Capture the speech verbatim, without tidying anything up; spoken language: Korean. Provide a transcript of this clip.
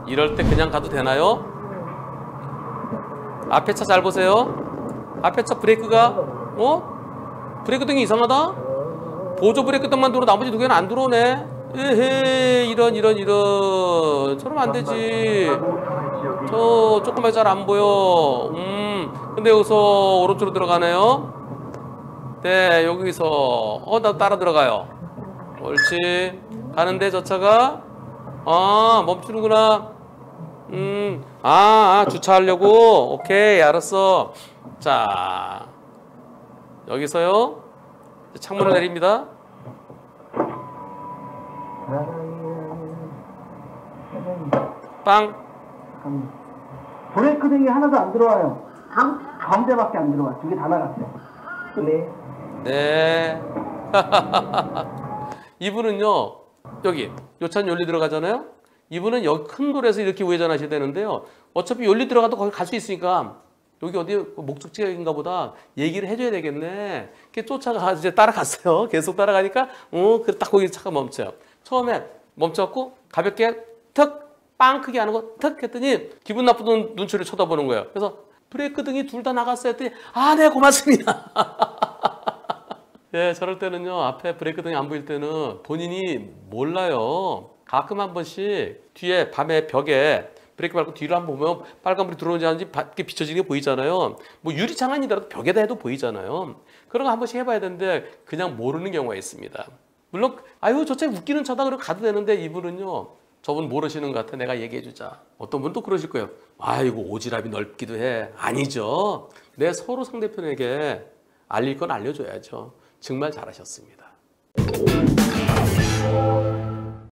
이럴 때 그냥 가도 되나요? 앞에 차 잘 보세요. 앞에 차 브레이크가 어? 브레이크 등이 이상하다? 보조 브레이크 등만 들어 나머지 두 개는 안 들어오네. 에헤 이런 이런 이런 저러면 안 되지. 저 조금만 잘 안 보여. 음 근데 여기서 오른쪽으로 들어가네요. 네 여기서 어 나 따라 들어가요. 옳지. 가는데 저 차가 아 멈추는구나. 음 아, 아 주차하려고. 오케이 알았어. 자 여기서요 창문을 내립니다. 빵. 브레이크 등이 하나도 안 들어와요. 가운데밖에 안 들어와. 두 개 다 나갔어요. 네. 네. 이분은요 여기 요 차는 연리 들어가잖아요. 이분은 여기 큰 돌에서 이렇게 우회전하셔야 되는데요. 어차피 연리 들어가도 거기 갈 수 있으니까 여기 어디 목적지인가 보다 얘기를 해줘야 되겠네. 이렇게 쫓아가 이제 따라갔어요. 계속 따라가니까 어, 그래 딱 거기 차가 멈춰요. 처음에 멈춰갖고 가볍게 턱 빵 크게 하는 거 턱 했더니 기분 나쁜 눈초리를 쳐다보는 거예요. 그래서 브레이크 등이 둘 다 나갔어요 했더니 아 네 고맙습니다. 예, 저럴 때는요 앞에 브레이크 등이 안 보일 때는 본인이 몰라요. 가끔 한 번씩 뒤에 밤에 벽에 브레이크 밟고 뒤로 한번 보면 빨간불이 들어오는지 아닌지 밖에 비춰지는 게 보이잖아요. 뭐 유리창 아니더라도 벽에다 해도 보이잖아요. 그런 거 한 번씩 해봐야 되는데 그냥 모르는 경우가 있습니다. 물론 아유 저 차 웃기는 차다 그러고 가도 되는데 이분은요 저분 모르시는 것 같아. 내가 얘기해주자. 어떤 분은 또 그러실 거예요. 아이고 오지랖이 넓기도 해. 아니죠. 내 서로 상대편에게 알릴 건 알려줘야죠. 정말 잘하셨습니다.